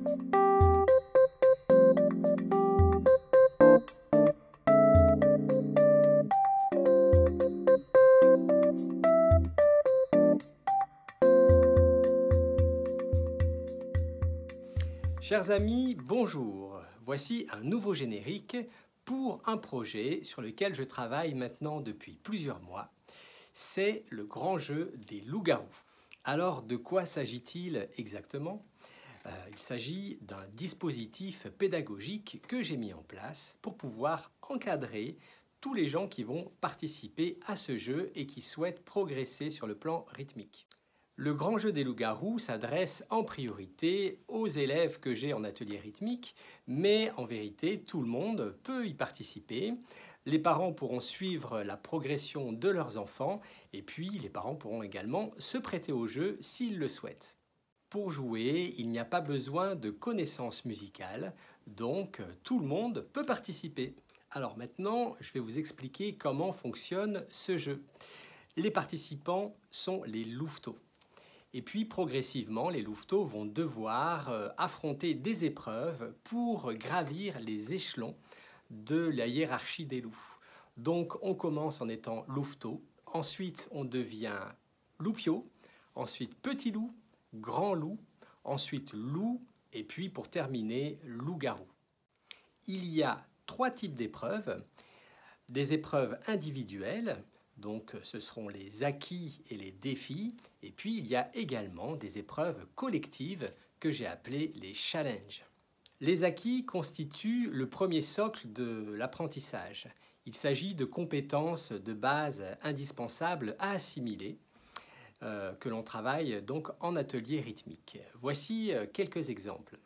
Chers amis, bonjour. Voici un nouveau générique pour un projet sur lequel je travaille maintenant depuis plusieurs mois. C'est le grand jeu des loups-garous. Alors, de quoi s'agit-il exactement? Il s'agit d'un dispositif pédagogique que j'ai mis en place pour pouvoir encadrer tous les gens qui vont participer à ce jeu et qui souhaitent progresser sur le plan rythmique. Le grand jeu des loups-garous s'adresse en priorité aux élèves que j'ai en atelier rythmique, mais en vérité, tout le monde peut y participer. Les parents pourront suivre la progression de leurs enfants et puis les parents pourront également se prêter au jeu s'ils le souhaitent. Pour jouer, il n'y a pas besoin de connaissances musicales, donc tout le monde peut participer. Alors maintenant, je vais vous expliquer comment fonctionne ce jeu. Les participants sont les louveteaux. Et puis progressivement, les louveteaux vont devoir affronter des épreuves pour gravir les échelons de la hiérarchie des loups. Donc on commence en étant louveteau, ensuite on devient loupiot, ensuite petit loup, grand loup, ensuite loup et puis pour terminer loup-garou. Il y a 3 types d'épreuves. Des épreuves individuelles, donc ce seront les acquis et les défis, et puis il y a également des épreuves collectives que j'ai appelées les challenges. Les acquis constituent le premier socle de l'apprentissage. Il s'agit de compétences de base indispensables à assimiler, que l'on travaille donc en atelier rythmique. Voici quelques exemples.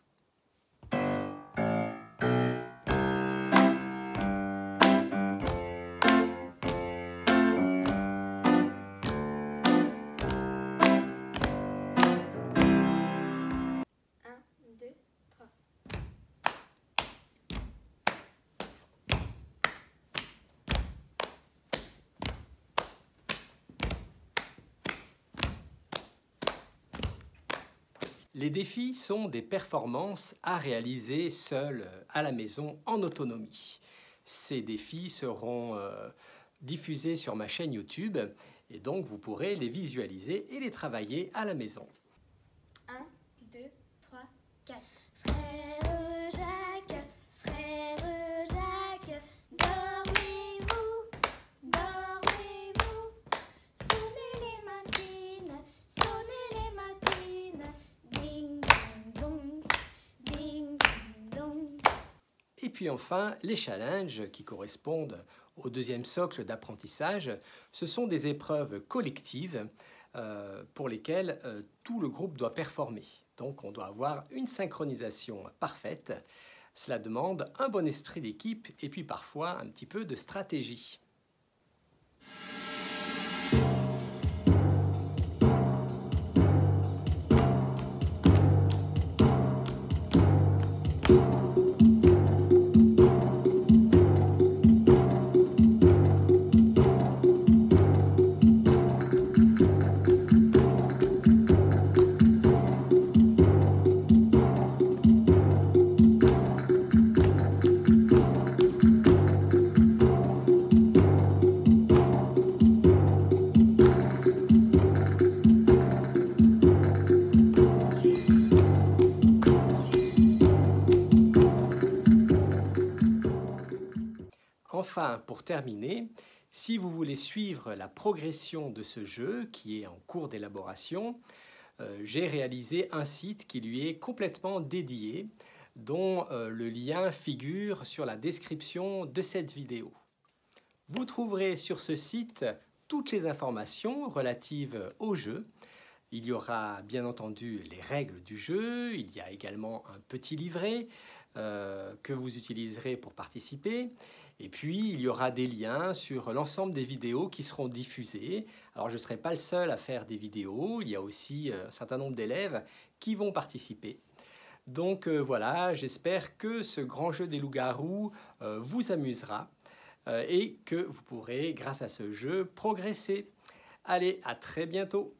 Les défis sont des performances à réaliser seuls à la maison en autonomie. Ces défis seront diffusés sur ma chaîne YouTube et donc vous pourrez les visualiser et les travailler à la maison. 1, 2, 3, 4. Frère Jacques, dormez-vous, dormez-vous. Sonnez les matines, ding ding dong. Et puis enfin, les challenges qui correspondent au deuxième socle d'apprentissage, ce sont des épreuves collectives pour lesquelles tout le groupe doit performer. Donc on doit avoir une synchronisation parfaite. Cela demande un bon esprit d'équipe et puis parfois un petit peu de stratégie. Enfin, pour terminer, si vous voulez suivre la progression de ce jeu qui est en cours d'élaboration, j'ai réalisé un site qui lui est complètement dédié, dont le lien figure sur la description de cette vidéo. Vous trouverez sur ce site toutes les informations relatives au jeu. Il y aura bien entendu les règles du jeu, il y a également un petit livret que vous utiliserez pour participer. Et puis, il y aura des liens sur l'ensemble des vidéos qui seront diffusées. Alors, je ne serai pas le seul à faire des vidéos. Il y a aussi un certain nombre d'élèves qui vont participer. Donc voilà, j'espère que ce grand jeu des loups-garous vous amusera et que vous pourrez, grâce à ce jeu, progresser. Allez, à très bientôt!